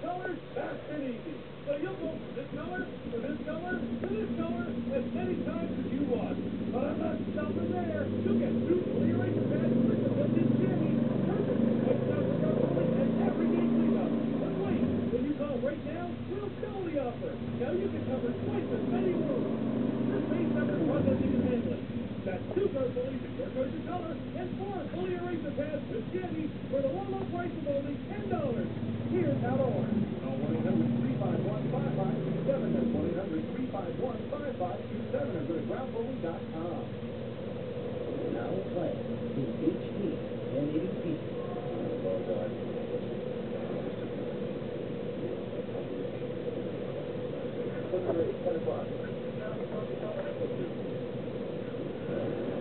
colors, fast and easy. So you'll go from this color to this color to this color as many times as you want. But I'm not stopping there. You'll get 2 fully eraser pads with the built-in jammy. Perfect for wiping out your rolling and everyday cleanup. But wait, when you call right now, we'll double the offer. Now you can cover twice as many rooms. This may cover processing and handling. That's 2 car pulleys in your choice of color and 4 fully eraser pads with jammy for the one low price of only $10. Here's how to order. Call 1-800-351-5527. That's 1-800-351-5527 or go to groundpulling.com. Now play the HD 1080p. Ready, 10 o'clock.